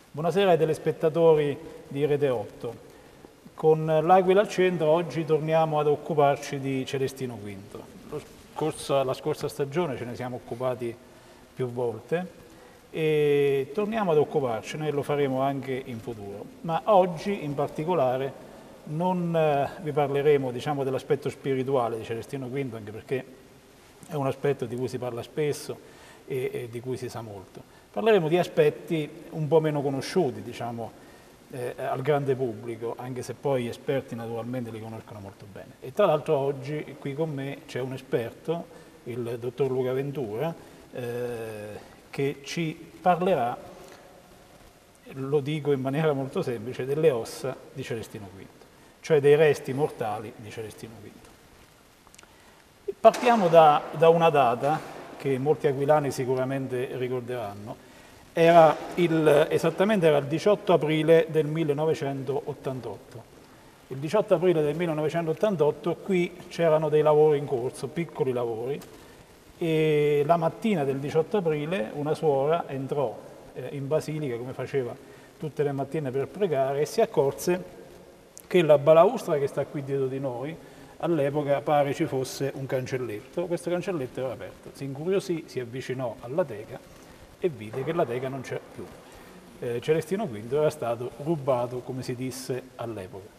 Buonasera ai telespettatori di Rete 8. Con l'Aquila al centro oggi torniamo ad occuparci di Celestino V. La scorsa stagione ce ne siamo occupati più volte e torniamo ad occuparcene e lo faremo anche in futuro. Ma oggi in particolare non vi parleremo, diciamo, dell'aspetto spirituale di Celestino V, anche perché è un aspetto di cui si parla spesso e di cui si sa molto. Parleremo di aspetti un po' meno conosciuti, diciamo, al grande pubblico, anche se poi gli esperti naturalmente li conoscono molto bene. E tra l'altro oggi qui con me c'è un esperto, il dottor Luca Ventura, che ci parlerà, lo dico in maniera molto semplice, delle ossa di Celestino V, cioè dei resti mortali di Celestino V. Partiamo da una data che molti aquilani sicuramente ricorderanno. Esattamente era il 18 aprile del 1988. Il 18 aprile del 1988 qui c'erano dei lavori in corso, piccoli lavori, e la mattina del 18 aprile una suora entrò in basilica, come faceva tutte le mattine per pregare, e si accorse che la balaustra che sta qui dietro di noi, all'epoca pare ci fosse un cancelletto. Questo cancelletto era aperto. Si incuriosì, si avvicinò alla teca e vide che la teca non c'era più. Celestino V era stato rubato, come si disse all'epoca.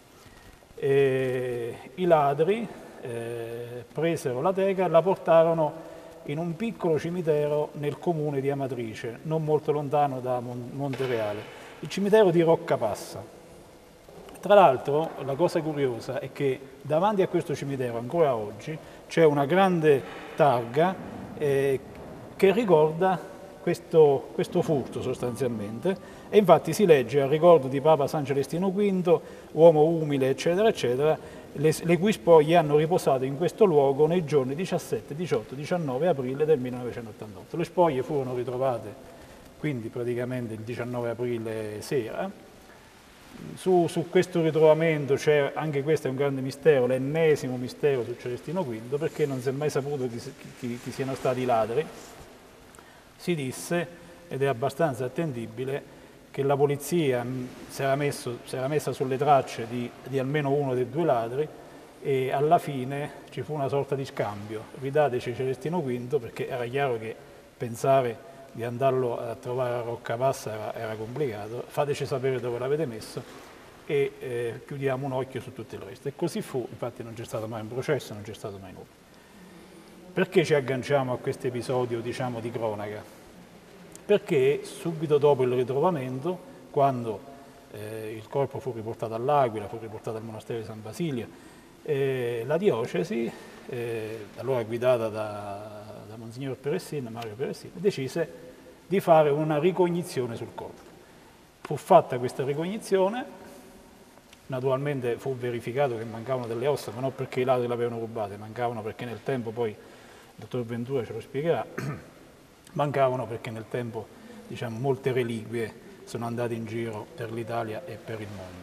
I ladri presero la teca e la portarono in un piccolo cimitero nel comune di Amatrice, non molto lontano da Montereale, il cimitero di Roccapassa. Tra l'altro, la cosa curiosa è che davanti a questo cimitero, ancora oggi, c'è una grande targa che ricorda questo furto sostanzialmente, e infatti si legge al ricordo di Papa San Celestino V, uomo umile, eccetera, eccetera, le cui spoglie hanno riposato in questo luogo nei giorni 17, 18, 19 aprile del 1988. Le spoglie furono ritrovate quindi praticamente il 19 aprile sera. Su questo ritrovamento c'è, anche questo è un grande mistero, l'ennesimo mistero su Celestino V, perché non si è mai saputo chi siano stati i ladri. Si disse, ed è abbastanza attendibile, che la polizia si era messa sulle tracce di almeno uno dei due ladri, e alla fine ci fu una sorta di scambio: ridateci Celestino V, perché era chiaro che pensare di andarlo a trovare a Roccapassa era complicato, fateci sapere dove l'avete messo e chiudiamo un occhio su tutto il resto. E così fu, infatti non c'è stato mai un processo, non c'è stato mai nulla. Perché ci agganciamo a questo episodio, diciamo, di cronaca? Perché subito dopo il ritrovamento, quando il corpo fu riportato all'Aquila, fu riportato al monastero di San Basilio, la diocesi, allora guidata da Monsignor Peressin, Mario Peressin, decise di fare una ricognizione sul corpo. Fu fatta questa ricognizione, naturalmente fu verificato che mancavano delle ossa, ma non perché i ladri le avevano rubate, mancavano perché nel tempo, poi il dottor Ventura ce lo spiegherà, mancavano perché nel tempo, diciamo, molte reliquie sono andate in giro per l'Italia e per il mondo.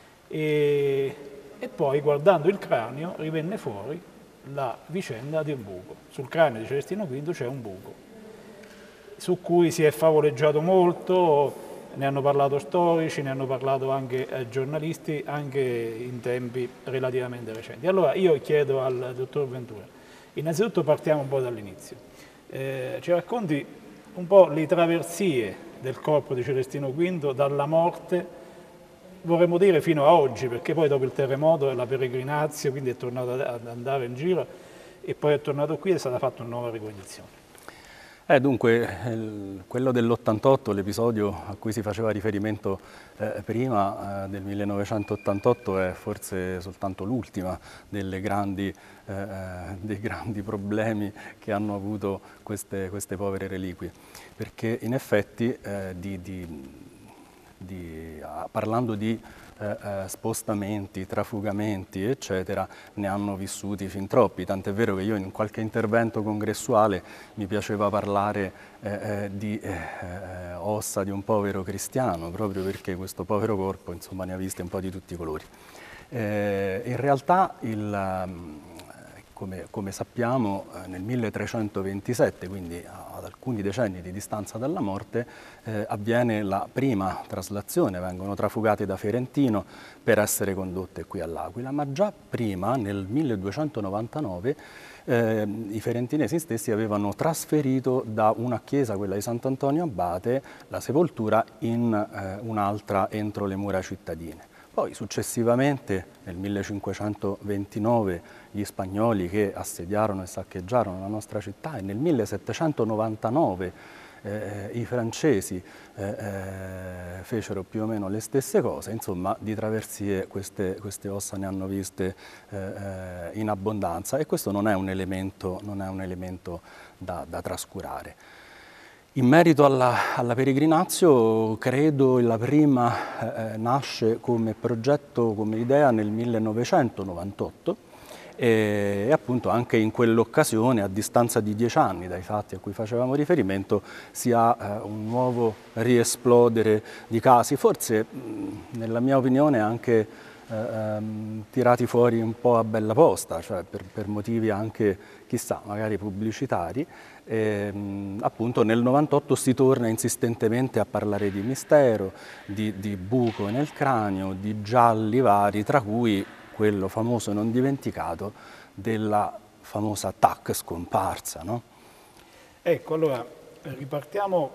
E poi, guardando il cranio, rivenne fuori la vicenda di un buco. Sul cranio di Celestino V c'è un buco, su cui si è favoleggiato molto, ne hanno parlato storici, ne hanno parlato anche giornalisti, anche in tempi relativamente recenti. Allora io chiedo al dottor Ventura, innanzitutto partiamo un po' dall'inizio. Ci racconti un po' le traversie del corpo di Celestino V dalla morte, vorremmo dire fino a oggi, perché poi dopo il terremoto e la peregrinazio, quindi è tornato ad andare in giro e poi è tornato qui e è stata fatta una nuova ricognizione. Dunque, quello dell'88, l'episodio a cui si faceva riferimento prima, del 1988, è forse soltanto l'ultima dei grandi problemi che hanno avuto queste povere reliquie, perché in effetti parlando di spostamenti, trafugamenti, eccetera, ne hanno vissuti fin troppi, tant'è vero che io in qualche intervento congressuale mi piaceva parlare di ossa di un povero cristiano, proprio perché questo povero corpo, insomma, ne ha viste un po' di tutti i colori. In realtà come sappiamo, nel 1327, quindi ad alcuni decenni di distanza dalla morte, avviene la prima traslazione, vengono trafugate da Ferentino per essere condotte qui all'Aquila, ma già prima, nel 1299, i ferentinesi stessi avevano trasferito da una chiesa, quella di Sant'Antonio Abate, la sepoltura in un'altra entro le mura cittadine. Poi successivamente nel 1529 gli spagnoli che assediarono e saccheggiarono la nostra città e nel 1799 i francesi fecero più o meno le stesse cose, insomma di traversie queste ossa ne hanno viste in abbondanza e questo non è un elemento da trascurare. In merito alla Peregrinazio, credo la prima nasce come progetto, come idea nel 1998 e appunto anche in quell'occasione, a distanza di 10 anni dai fatti a cui facevamo riferimento, si ha un nuovo riesplodere di casi, forse nella mia opinione anche tirati fuori un po' a bella posta, cioè per motivi anche, chissà, magari pubblicitari. Appunto nel 98 si torna insistentemente a parlare di mistero, di buco nel cranio, di gialli vari, tra cui quello famoso non dimenticato della famosa TAC scomparsa, no? Ecco, allora ripartiamo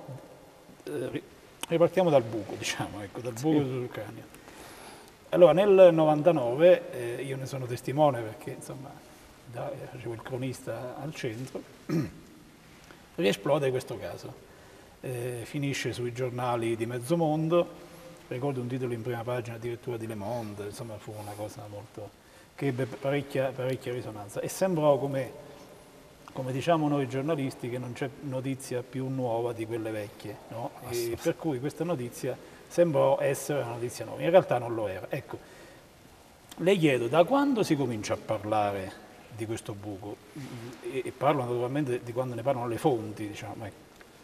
dal buco, diciamo, ecco, dal buco sul cranio. Allora, nel 99, io ne sono testimone perché, insomma, facevo il cronista al centro, riesplode questo caso. Finisce sui giornali di mezzo mondo, ricordo un titolo in prima pagina addirittura di Le Monde, insomma fu una cosa molto che ebbe parecchia risonanza e sembrò come diciamo noi giornalisti che non c'è notizia più nuova di quelle vecchie, no? E per cui questa notizia sembrò essere una notizia nuova, in realtà non lo era. Ecco, le chiedo da quando si comincia a parlare di questo buco e parlo naturalmente di quando ne parlano le fonti, diciamo. Ecco.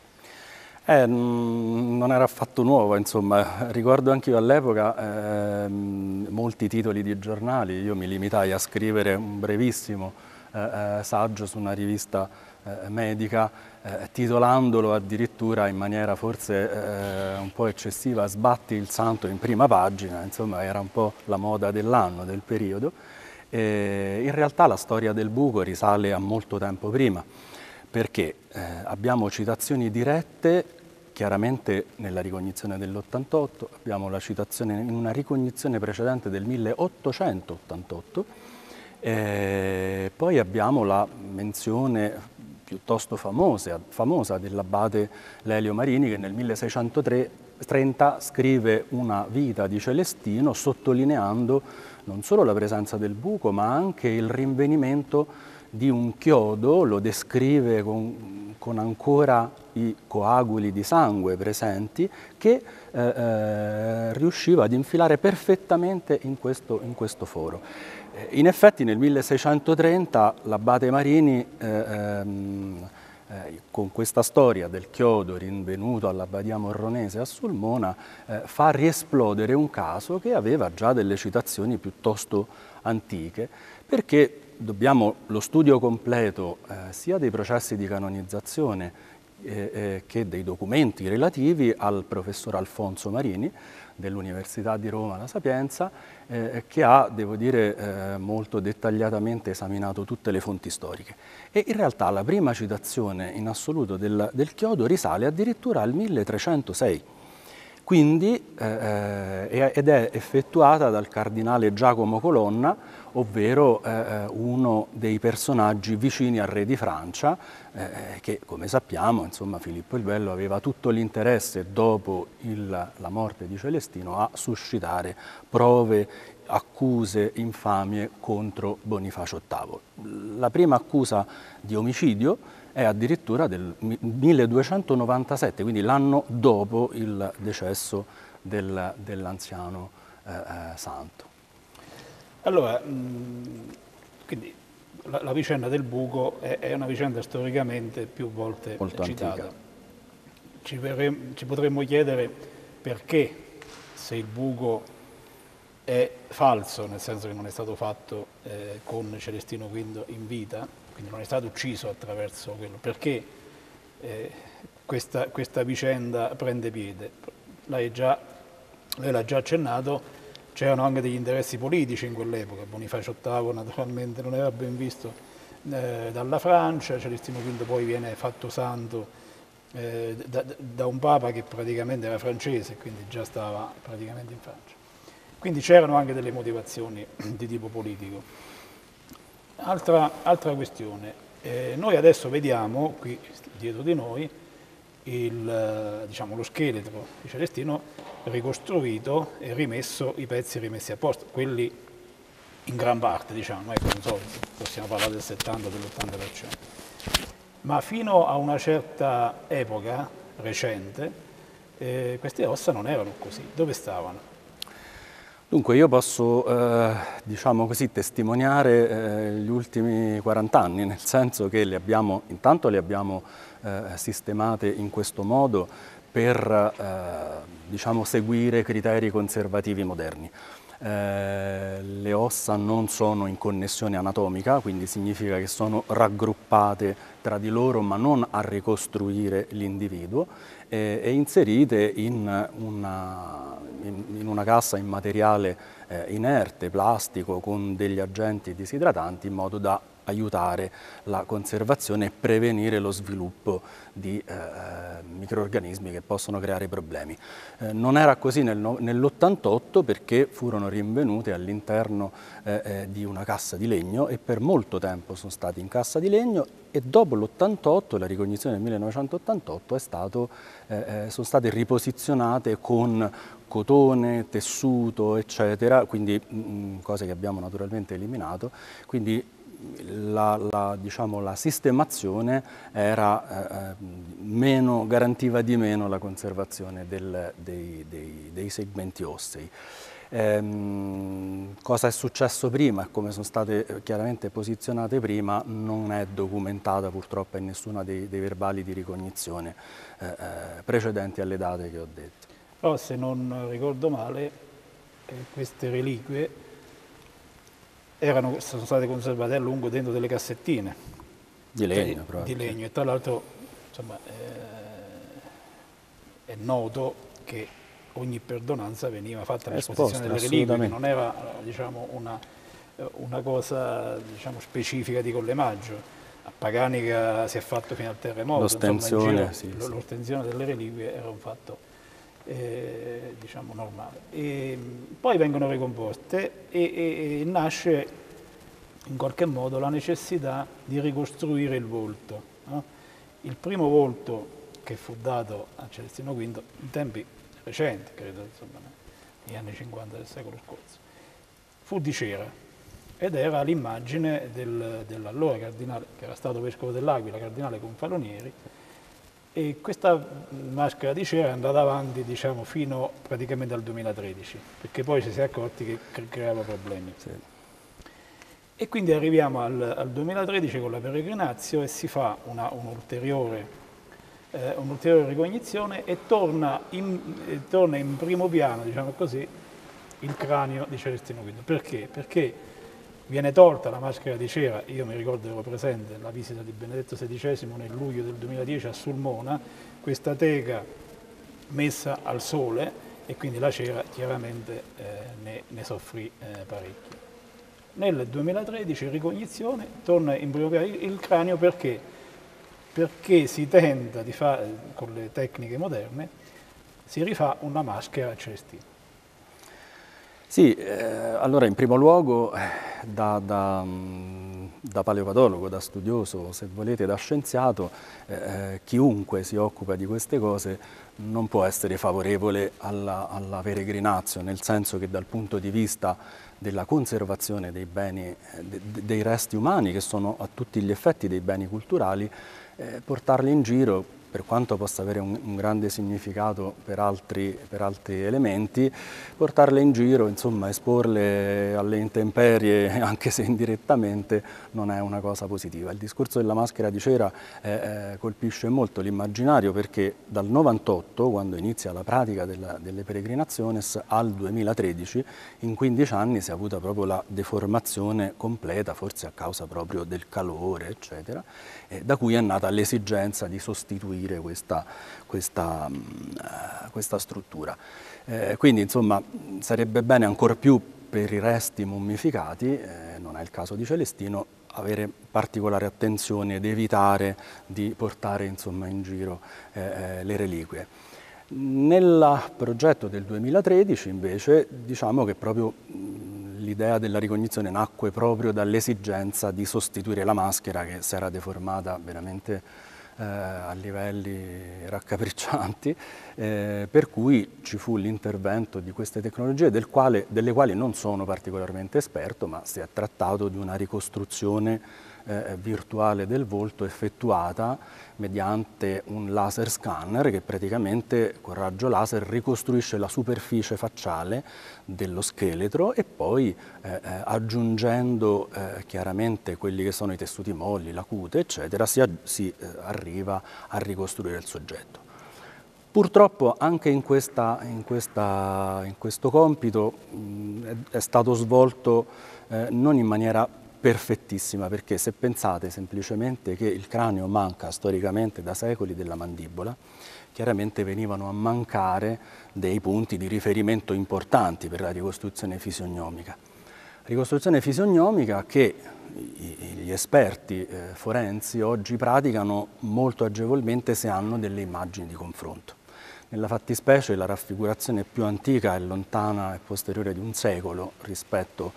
Non era affatto nuova, insomma, ricordo anche io all'epoca molti titoli di giornali, io mi limitai a scrivere un brevissimo saggio su una rivista medica, titolandolo addirittura in maniera forse un po' eccessiva, Sbatti il santo in prima pagina, insomma era un po' la moda dell'anno, del periodo. In realtà la storia del buco risale a molto tempo prima, perché abbiamo citazioni dirette, chiaramente nella ricognizione dell'88, abbiamo la citazione in una ricognizione precedente del 1888, poi abbiamo la menzione piuttosto famosa dell'abate Lelio Marini che nel 1630 scrive una vita di Celestino sottolineando non solo la presenza del buco ma anche il rinvenimento di un chiodo, lo descrive con ancora i coaguli di sangue presenti, che riusciva ad infilare perfettamente in questo foro. In effetti nel 1630 l'abate Marini, con questa storia del chiodo rinvenuto all'Abbadia Morronese a Sulmona, fa riesplodere un caso che aveva già delle citazioni piuttosto antiche, perché lo studio completo sia dei processi di canonizzazione che dei documenti relativi al professor Alfonso Marini dell'Università di Roma La Sapienza, che ha, devo dire, molto dettagliatamente esaminato tutte le fonti storiche. E in realtà la prima citazione in assoluto del chiodo risale addirittura al 1306. Quindi, ed è effettuata dal cardinale Giacomo Colonna, ovvero uno dei personaggi vicini al re di Francia, che come sappiamo, insomma, Filippo il Bello aveva tutto l'interesse dopo la morte di Celestino a suscitare prove, accuse, infamie contro Bonifacio VIII. La prima accusa di omicidio è addirittura del 1297, quindi l'anno dopo il decesso dell'anziano santo. Allora, quindi la vicenda del buco è una vicenda storicamente più volte molto citata. antica. Ci potremmo chiedere perché, se il buco è falso, nel senso che non è stato fatto con Celestino V in vita, quindi non è stato ucciso attraverso quello. Perché questa vicenda prende piede? Lei l'ha già accennato, c'erano anche degli interessi politici in quell'epoca. Bonifacio VIII naturalmente non era ben visto dalla Francia, Celestino V poi viene fatto santo da un papa che praticamente era francese, quindi già stava praticamente in Francia. Quindi c'erano anche delle motivazioni di tipo politico. Altra questione, noi adesso vediamo qui dietro di noi diciamo, lo scheletro di Celestino ricostruito e rimesso, i pezzi rimessi a posto, quelli in gran parte, diciamo, ecco, non so, possiamo parlare del 70, dell'80%. Ma fino a una certa epoca recente queste ossa non erano così. Dove stavano? Dunque io posso, diciamo così, testimoniare gli ultimi 40 anni, nel senso che intanto le abbiamo sistemate in questo modo per, diciamo, seguire criteri conservativi moderni. Le ossa non sono in connessione anatomica, quindi significa che sono raggruppate tra di loro ma non a ricostruire l'individuo e inserite in una cassa in materiale inerte, plastico, con degli agenti disidratanti in modo da aiutare la conservazione e prevenire lo sviluppo di microrganismi che possono creare problemi. Non era così nell'88 perché furono rinvenute all'interno di una cassa di legno e per molto tempo sono stati in cassa di legno e dopo l'88, la ricognizione del 1988, sono state riposizionate con cotone, tessuto, eccetera, quindi cose che abbiamo naturalmente eliminato, quindi diciamo, la sistemazione garantiva di meno la conservazione dei segmenti ossei. Cosa è successo prima e come sono state chiaramente posizionate prima non è documentata purtroppo in nessuno dei verbali di ricognizione precedenti alle date che ho detto. Però se non ricordo male queste reliquie sono state conservate a lungo dentro delle cassettine di legno, di legno, e tra l'altro insomma, è noto che ogni perdonanza veniva fatta all'esposizione delle reliquie, che non era, diciamo, una cosa, diciamo, specifica di Colle Maggio. A Paganica si è fatto fino al terremoto, l'ostensione delle reliquie era un fatto diciamo normale. E poi vengono ricomposte e nasce in qualche modo la necessità di ricostruire il volto, no? Il primo volto che fu dato a Celestino V in tempi recenti, credo, insomma, negli anni 50 del secolo scorso, fu di cera ed era l'immagine dell'allora cardinale, che era stato vescovo dell'Aquila, cardinale Confalonieri. E questa maschera di cera è andata avanti, diciamo, fino praticamente al 2013, perché poi ci si è accorti che creava problemi. Sì. E quindi arriviamo al 2013 con la Peregrinatio e si fa un'ulteriore ricognizione e torna in primo piano, diciamo così, il cranio di Celestino V. Perché? Perché viene tolta la maschera di cera. Io mi ricordo, ero presente alla visita di Benedetto XVI nel luglio del 2010 a Sulmona, questa teca messa al sole e quindi la cera chiaramente ne soffrì parecchio. Nel 2013 ricognizione, torna in primo piano il cranio perché si tenta di fare, con le tecniche moderne, si rifà una maschera a Celestino. Sì, allora in primo luogo da paleopatologo, da studioso, se volete, da scienziato, chiunque si occupa di queste cose non può essere favorevole alla peregrinatio, nel senso che dal punto di vista della conservazione dei beni, dei resti umani, che sono a tutti gli effetti dei beni culturali, portarli in giro per quanto possa avere un grande significato per altri elementi, portarle in giro, insomma, esporle alle intemperie, anche se indirettamente, non è una cosa positiva. Il discorso della maschera di cera colpisce molto l'immaginario, perché dal 98, quando inizia la pratica delle peregrinaciones, al 2013, in 15 anni si è avuta proprio la deformazione completa, forse a causa proprio del calore, eccetera, da cui è nata l'esigenza di sostituire questa struttura. Quindi, insomma, sarebbe bene ancor più per i resti mummificati, non è il caso di Celestino, avere particolare attenzione ed evitare di portare, insomma, in giro le reliquie. Nel progetto del 2013 invece diciamo che proprio l'idea della ricognizione nacque proprio dall'esigenza di sostituire la maschera, che si era deformata veramente a livelli raccapriccianti, per cui ci fu l'intervento di queste tecnologie delle quali non sono particolarmente esperto, ma si è trattato di una ricostruzione virtuale del volto effettuata mediante un laser scanner che praticamente con raggio laser ricostruisce la superficie facciale dello scheletro e poi aggiungendo chiaramente quelli che sono i tessuti molli, la cute, eccetera, si arriva a ricostruire il soggetto. Purtroppo anche in questo compito è stato svolto non in maniera perfettissima, perché se pensate semplicemente che il cranio manca storicamente da secoli della mandibola, chiaramente venivano a mancare dei punti di riferimento importanti per la ricostruzione fisiognomica. Ricostruzione fisiognomica che gli esperti forensi oggi praticano molto agevolmente se hanno delle immagini di confronto. Nella fattispecie la raffigurazione più antica è lontana e posteriore di un secolo rispetto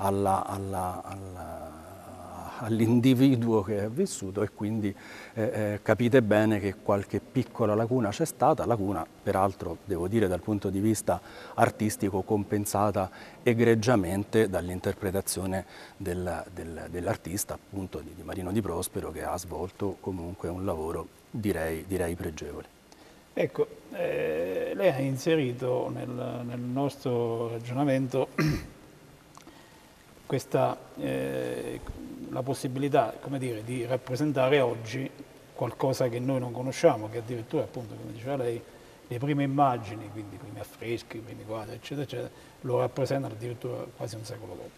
all'individuo che è vissuto, e quindi capite bene che qualche piccola lacuna c'è stata, lacuna peraltro, devo dire, dal punto di vista artistico compensata egregiamente dall'interpretazione dell'artista, appunto di Marino Di Prospero, che ha svolto comunque un lavoro direi pregevole. Ecco, lei ha inserito nel nostro ragionamento la possibilità, come dire, di rappresentare oggi qualcosa che noi non conosciamo, che addirittura, appunto, come diceva lei, le prime immagini, quindi i primi affreschi, i primi quadri, eccetera, eccetera, lo rappresentano addirittura quasi un secolo dopo.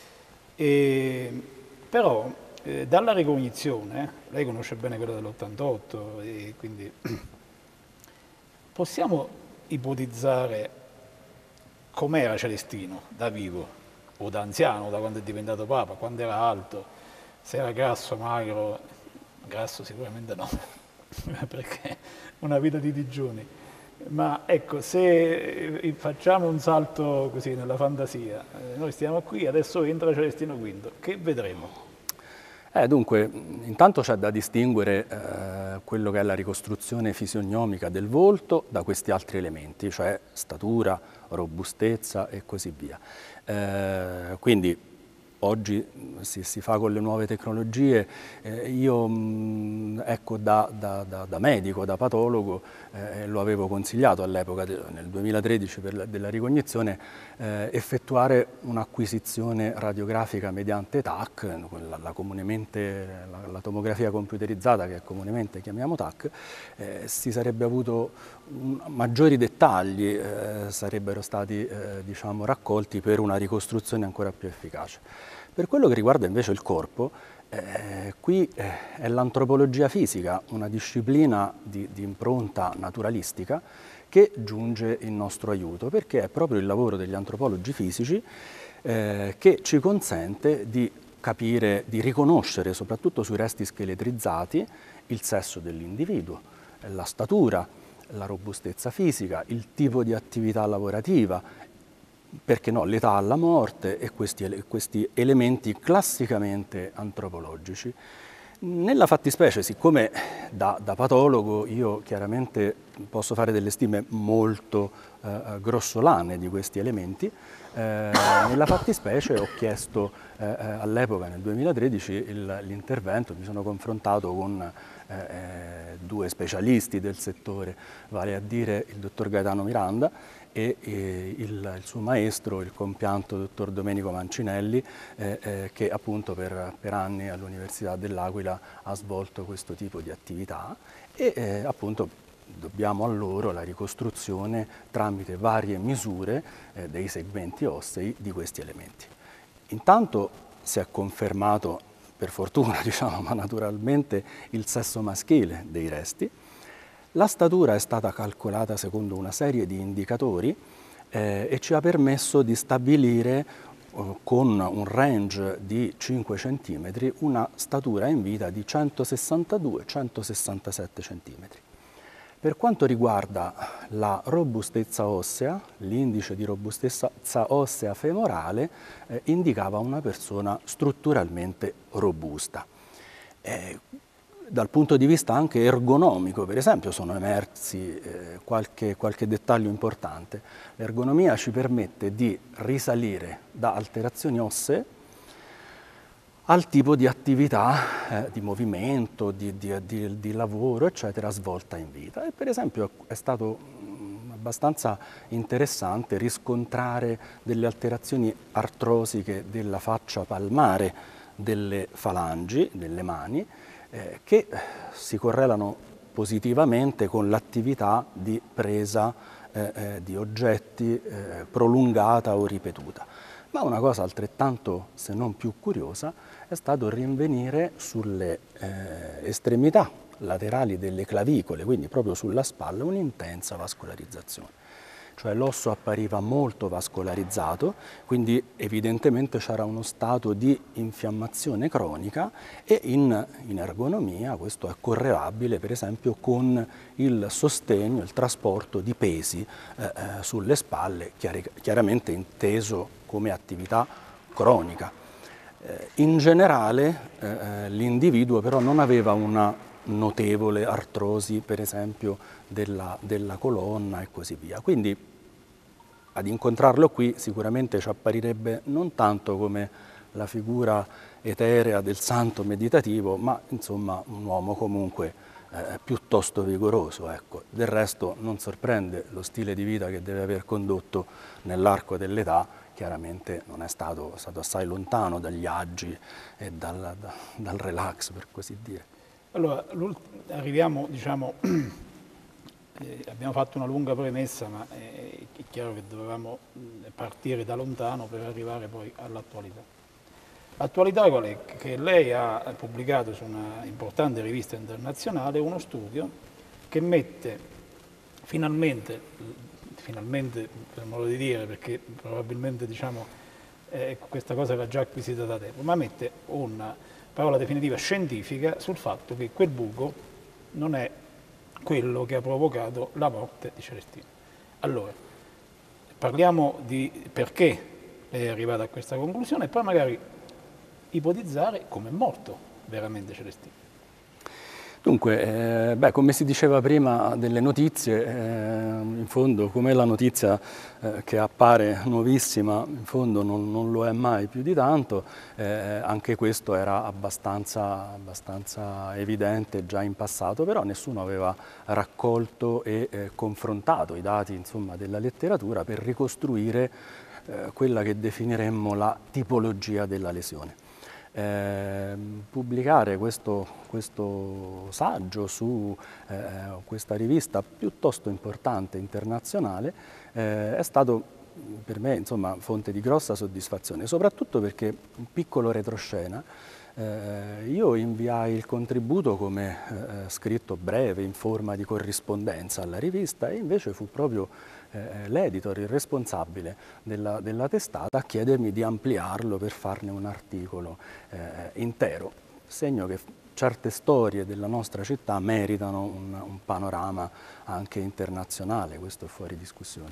Però dalla ricognizione, lei conosce bene quella dell'88, e quindi possiamo ipotizzare com'era Celestino da vivo, o da anziano, da quando è diventato Papa, quando era alto, se era grasso, magro, grasso sicuramente no, perché una vita di digiuni. Ma ecco, se facciamo un salto così nella fantasia, noi stiamo qui, adesso entra Celestino V, che vedremo? Dunque, intanto c'è da distinguere quello che è la ricostruzione fisiognomica del volto da questi altri elementi, cioè statura, robustezza e così via. Quindi oggi si fa con le nuove tecnologie, io ecco, da medico, da patologo, lo avevo consigliato all'epoca, nel 2013 della ricognizione, effettuare un'acquisizione radiografica mediante TAC, la tomografia computerizzata che comunemente chiamiamo TAC. Si sarebbe avuto maggiori dettagli, sarebbero stati diciamo, raccolti per una ricostruzione ancora più efficace. Per quello che riguarda invece il corpo, qui è l'antropologia fisica, una disciplina di impronta naturalistica che giunge in nostro aiuto, perché è proprio il lavoro degli antropologi fisici che ci consente di capire, di riconoscere, soprattutto sui resti scheletrizzati, il sesso dell'individuo, la statura, la robustezza fisica, il tipo di attività lavorativa, perché no, l'età alla morte e questi elementi classicamente antropologici. Nella fattispecie, siccome da patologo io chiaramente posso fare delle stime molto grossolane di questi elementi, nella fattispecie ho chiesto all'epoca, nel 2013, l'intervento, mi sono confrontato con due specialisti del settore, vale a dire il dottor Gaetano Miranda e il suo maestro, il compianto dottor Domenico Mancinelli, che appunto per anni all'Università dell'Aquila ha svolto questo tipo di attività e appunto dobbiamo a loro la ricostruzione tramite varie misure dei segmenti ossei di questi elementi. Intanto si è confermato, per fortuna diciamo, ma naturalmente, il sesso maschile dei resti. La statura è stata calcolata secondo una serie di indicatori e ci ha permesso di stabilire con un range di 5 cm una statura in vita di 162-167 cm. Per quanto riguarda la robustezza ossea, l'indice di robustezza ossea femorale indicava una persona strutturalmente robusta. Dal punto di vista anche ergonomico, per esempio, sono emersi qualche dettaglio importante. L'ergonomia ci permette di risalire da alterazioni ossee al tipo di attività, di movimento, di lavoro, eccetera, svolta in vita. E per esempio è stato abbastanza interessante riscontrare delle alterazioni artrosiche della faccia palmare, delle falangi, delle mani, che si correlano positivamente con l'attività di presa di oggetti prolungata o ripetuta. Ma una cosa altrettanto, se non più curiosa, è stato rinvenire sulle estremità laterali delle clavicole, quindi proprio sulla spalla, un'intensa vascolarizzazione. Cioè l'osso appariva molto vascolarizzato, quindi evidentemente c'era uno stato di infiammazione cronica e in ergonomia questo è correlabile per esempio con il sostegno, il trasporto di pesi sulle spalle, chiaramente inteso come attività cronica. In generale l'individuo però non aveva una notevole artrosi per esempio della colonna e così via. Quindi ad incontrarlo qui sicuramente ci apparirebbe non tanto come la figura eterea del santo meditativo, ma insomma un uomo comunque piuttosto vigoroso. Ecco. Del resto non sorprende lo stile di vita che deve aver condotto nell'arco dell'età, chiaramente non è stato assai lontano dagli agi e dal relax, per così dire. Allora, arriviamo, diciamo, abbiamo fatto una lunga premessa, ma è chiaro che dovevamo partire da lontano per arrivare poi all'attualità. L'attualità qual è? Che lei ha pubblicato su una importante rivista internazionale uno studio che mette finalmente per modo di dire, perché probabilmente diciamo, questa cosa era già acquisita da tempo, ma mette una parola definitiva scientifica sul fatto che quel buco non è quello che ha provocato la morte di Celestino. Allora, parliamo di perché lei è arrivata a questa conclusione e poi magari ipotizzare come è morto veramente Celestino. Dunque, come si diceva prima delle notizie, in fondo come la notizia che appare nuovissima, in fondo non lo è mai più di tanto, anche questo era abbastanza evidente già in passato, però nessuno aveva raccolto e confrontato i dati insomma, della letteratura per ricostruire quella che definiremmo la tipologia della lesione. Pubblicare questo saggio su questa rivista piuttosto importante internazionale è stato per me insomma fonte di grossa soddisfazione, soprattutto perché un piccolo retroscena, io inviai il contributo come scritto breve in forma di corrispondenza alla rivista e invece fu proprio l'editor, il responsabile della testata, a chiedermi di ampliarlo per farne un articolo intero, segno che certe storie della nostra città meritano un panorama anche internazionale, questo è fuori discussione.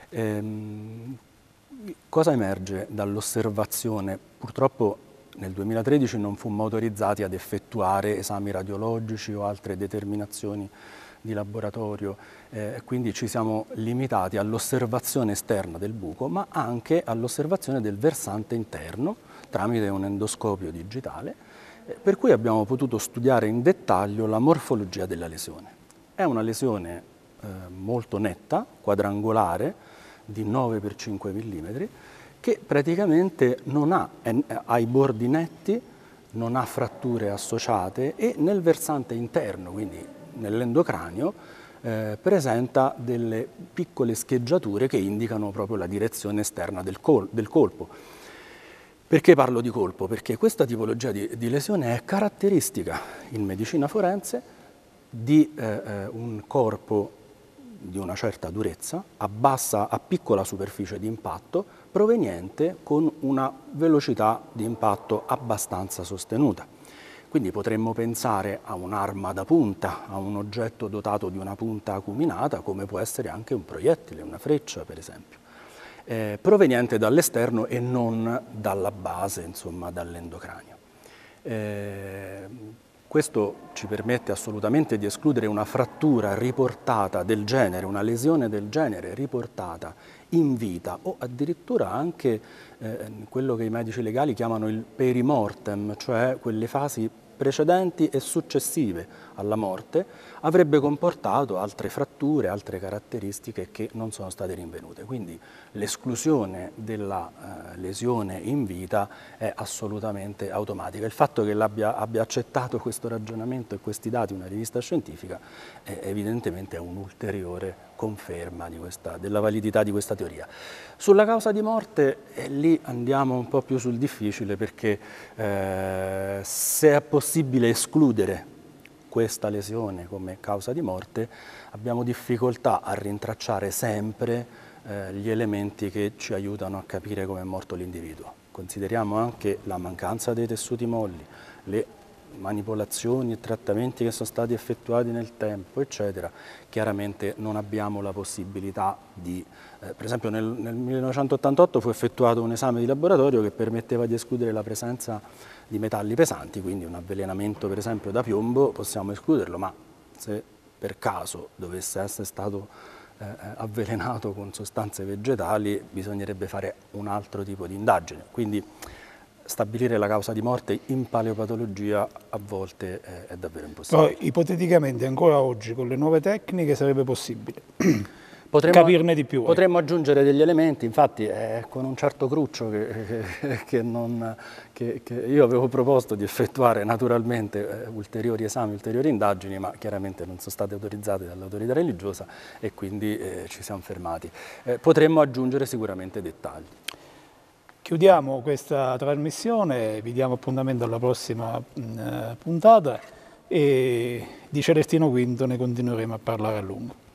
Cosa emerge dall'osservazione? Purtroppo nel 2013 non fummo autorizzati ad effettuare effettuare esami radiologici o altre determinazioni di laboratorio, quindi ci siamo limitati all'osservazione esterna del buco, ma anche all'osservazione del versante interno tramite un endoscopio digitale, per cui abbiamo potuto studiare in dettaglio la morfologia della lesione. È una lesione molto netta, quadrangolare, di 9x5 mm, che praticamente non ha i bordi netti, non ha fratture associate e nel versante interno, quindi nell'endocranio, presenta delle piccole scheggiature che indicano proprio la direzione esterna del colpo. Perché parlo di colpo? Perché questa tipologia di lesione è caratteristica in medicina forense di un corpo di una certa durezza, a piccola superficie di impatto, proveniente con una velocità di impatto abbastanza sostenuta. Quindi potremmo pensare a un'arma da punta, a un oggetto dotato di una punta acuminata, come può essere anche un proiettile, una freccia per esempio, proveniente dall'esterno e non dalla base, insomma, dall'endocranio. Questo ci permette assolutamente di escludere una frattura riportata del genere, una lesione del genere riportata in vita o addirittura anche quello che i medici legali chiamano il perimortem, cioè quelle fasi precedenti e successive alla morte, avrebbe comportato altre fratture, altre caratteristiche che non sono state rinvenute. Quindi l'esclusione della lesione in vita è assolutamente automatica. Il fatto che abbia accettato questo ragionamento e questi dati una rivista scientifica è evidentemente un'ulteriore conferma della validità di questa teoria. Sulla causa di morte lì andiamo un po' più sul difficile, perché se è possibile escludere questa lesione come causa di morte, abbiamo difficoltà a rintracciare sempre gli elementi che ci aiutano a capire come è morto l'individuo. Consideriamo anche la mancanza dei tessuti molli, le manipolazioni e trattamenti che sono stati effettuati nel tempo, eccetera. Chiaramente non abbiamo la possibilità di... per esempio nel 1988 fu effettuato un esame di laboratorio che permetteva di escludere la presenza di metalli pesanti, quindi un avvelenamento per esempio da piombo possiamo escluderlo, ma se per caso dovesse essere stato avvelenato con sostanze vegetali bisognerebbe fare un altro tipo di indagine. Quindi stabilire la causa di morte in paleopatologia a volte è davvero impossibile. Poi, ipoteticamente, ancora oggi, con le nuove tecniche, sarebbe possibile capirne di più. Potremmo aggiungere degli elementi, infatti è con un certo cruccio che io avevo proposto di effettuare naturalmente ulteriori esami, ulteriori indagini, ma chiaramente non sono state autorizzate dall'autorità religiosa e quindi ci siamo fermati. Potremmo aggiungere sicuramente dettagli. Chiudiamo questa trasmissione, vi diamo appuntamento alla prossima puntata e di Celestino V ne continueremo a parlare a lungo.